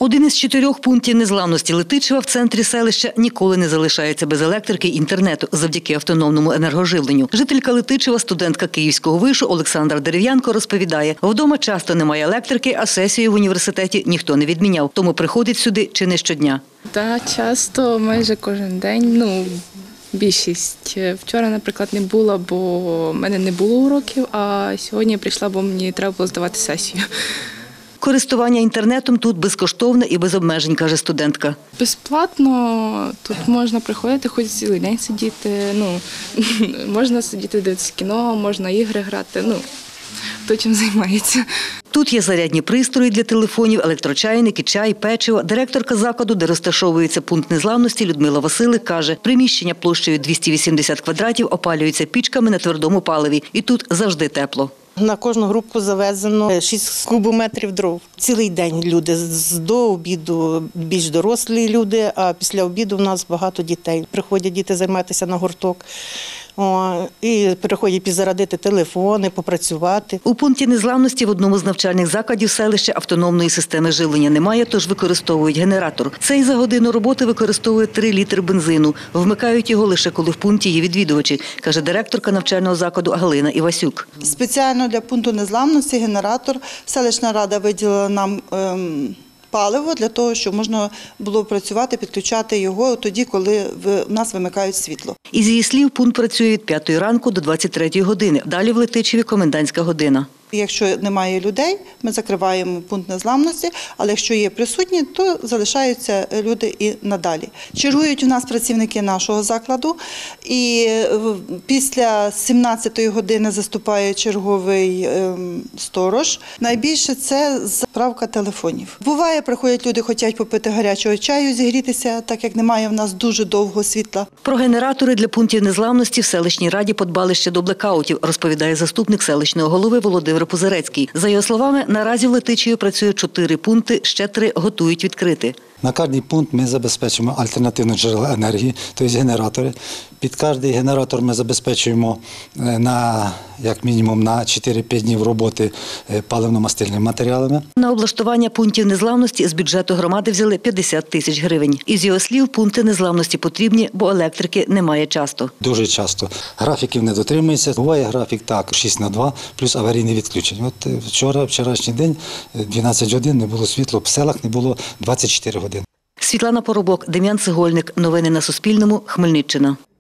Один із 4 пунктів незламності Летичева в центрі селища ніколи не залишається без електрики і інтернету завдяки автономному енергоживленню. Жителька Летичева, студентка Київського вишу Олександра Дерев'янко розповідає, вдома часто немає електрики, а сесію в університеті ніхто не відміняв, тому приходить сюди чи не щодня. Так, часто, майже кожен день, більшість. Вчора, наприклад, не було, бо в мене не було уроків, а сьогодні я прийшла, бо мені треба було здавати сесію. Користування інтернетом тут безкоштовне і без обмежень, каже студентка. Безплатно, тут можна приходити, хоч цілий день сидіти, можна сидіти, дивитися кіно, можна ігри грати, хто чим займається. Тут є зарядні пристрої для телефонів, електрочайники, чай, печиво. Директорка закладу, де розташовується пункт незламності, Людмила Василик, каже, приміщення площею 280 квадратів опалюються пічками на твердому паливі. І тут завжди тепло. На кожну групу завезено 6 кубометрів дров. Цілий день люди, до обіду більш дорослі люди, а після обіду в нас багато дітей. Приходять діти займатися на гурток. І приходять підзарядити телефони, попрацювати. У пункті незламності в одному з навчальних закладів селища автономної системи живлення немає, тож використовують генератор. Цей за годину роботи використовує 3 літри бензину. Вмикають його лише коли в пункті є відвідувачі, каже директорка навчального закладу Галина Івасюк. Спеціально для пункту незламності генератор селищна рада виділила нам паливо для того, щоб можна було працювати, підключати його тоді, коли в нас вимикають світло. Із її слів, пункт працює від 5 ранку до 23 години. Далі в Летичеві комендантська година. Якщо немає людей, ми закриваємо пункт незламності, але якщо є присутні, то залишаються люди і надалі. Чергують у нас працівники нашого закладу, і після 17-ї години заступає черговий сторож. Найбільше це заправка телефонів. Буває, приходять люди, хочуть попити гарячого чаю, зігрітися, так як немає в нас дуже довго світла. Про генератори для пунктів незламності в селищній раді подбали ще до блекаутів, розповідає заступник селищного голови Володимир Пузарецький. За його словами, наразі в Летичеві працює 4 пункти, ще 3 готують відкрити. На кожний пункт ми забезпечуємо альтернативні джерела енергії, тобто генератори. Під кожний генератор ми забезпечуємо як мінімум на 4-5 днів роботи паливно-мастильними матеріалами. На облаштування пунктів незламності з бюджету громади взяли 50 тисяч гривень. Із його слів, пункти незламності потрібні, бо електрики немає часто. Дуже часто. Графіків не дотримується. Буває графік 6/2, плюс аварійне відключення. Вчорашній день, 12 годин не було світла, в селах не було 24 години. Світлана Поробок, Дем'ян Цегольник. Новини на Суспільному. Хмельниччина.